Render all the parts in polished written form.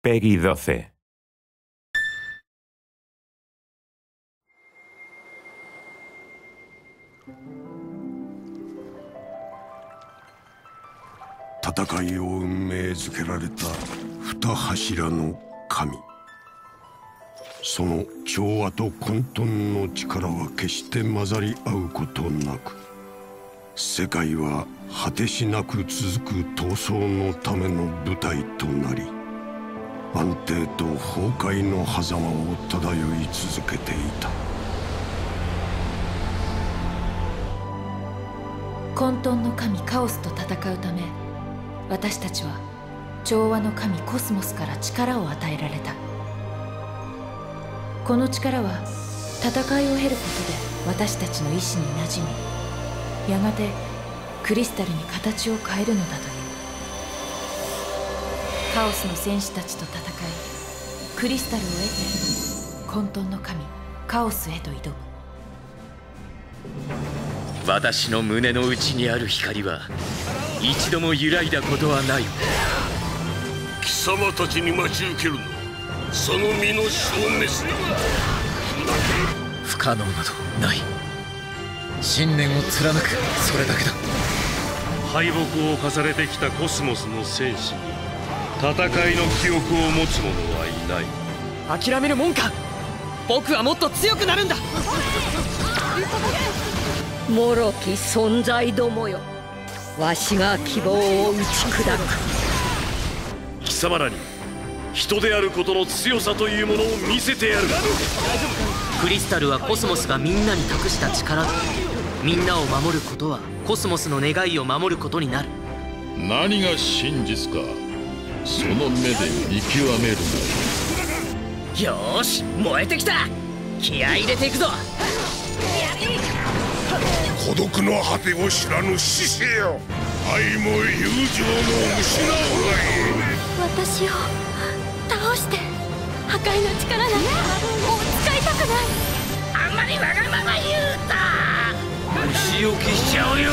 Peggy 12. 戦いを運命づけられた二柱の神。その調和と混沌の力は決して混ざり合うことなく、世界は果てしなく続く闘争のための舞台となり、安定と崩壊の狭間を漂い続けていた。 混沌の神カオスと戦うため、私たちは調和の神コスモスから力を与えられた。この力は戦いを経ることで私たちの意志に馴染み、やがてクリスタルに形を変えるのだという。カオスの戦士たちと戦い、クリスタルを得て混沌の神カオスへと挑む。 私の胸の内にある光は一度も揺らいだことはない。 貴様たちに待ち受けるのはその身の消滅だ。 不可能などない。信念を貫く、それだけだ。 敗北を重ねてきたコスモスの戦士に戦いの記憶を持つ者はいない。 諦めるもんか。僕はもっと強くなるんだ。 脆き存在どもよ、わしが希望を打ち砕く。 貴様らに人であることの強さというものを見せてやる。 クリスタルはコスモスがみんなに託した力だ。みんなを守ることはコスモスの願いを守ることになる。 何が真実か、その目で見極めるよーし、燃えてきた。気合い入れていくぞ。 孤独の果てを知らぬ死生よ、愛も友情も失うがいい。 私を倒して破壊の力なんてもう使いたくない。 あんまりわがまま言うた。 虫置きしちゃうよ。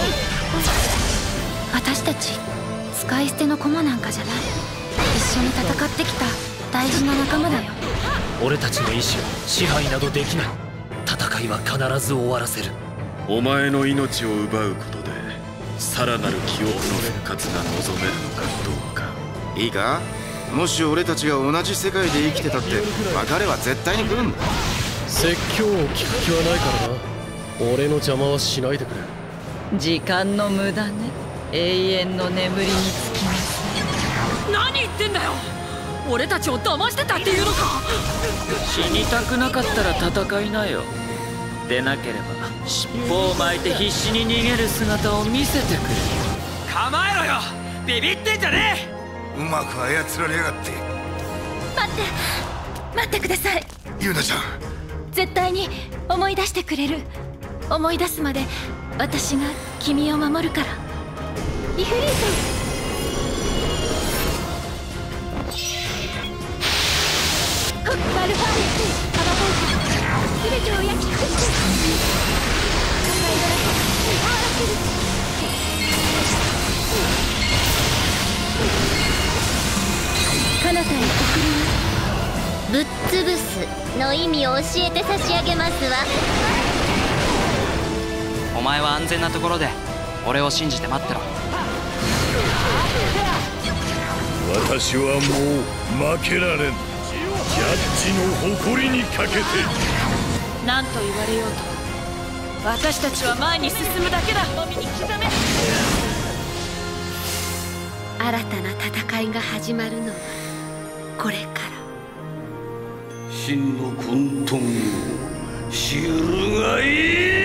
私たち使い捨ての駒なんかじゃない。一緒に戦ってきた大事な仲間だよ。 俺たちの意志を支配などできない。戦いは必ず終わらせる。 お前の命を奪うことでさらなる記憶の復活が望めるのかどうか。 いいか、もし俺たちが同じ世界で生きてたって別れは絶対に来るんだ。 説教を聞く気はないからな。俺の邪魔はしないでくれ。 時間の無駄ね。永遠の眠りにつきます。 何言ってんだよ。俺たちを騙してたっていうのか。死にたくなかったら戦いなよ。でなければ尻尾を巻いて必死に逃げる姿を見せてくれ。構えろよ、ビビってんじゃねうまく操られやがって。 待ってください。 ユナちゃん、 絶対に思い出してくれる。思い出すまで私が君を守るから。イフリート。バルファーレス、アバボイス、全てを焼き尽くして。赤いドラゴン、終わらせる。彼方へ送ります。 ぶっつぶすの意味を教えて差し上げますわ。 お前は安全なところで俺を信じて待ってろ。 私はもう負けられん。ジャッジの誇りにかけて。 何と言われようと私たちは前に進むだけだ。耳に刻め。 新たな戦いが始まるのはこれから。 真の混沌を知るがいい。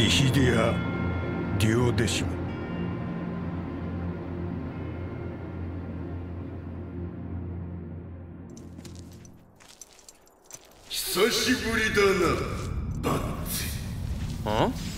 イヒディア・デュオデシモ。久しぶりだな、バッツ。 あ？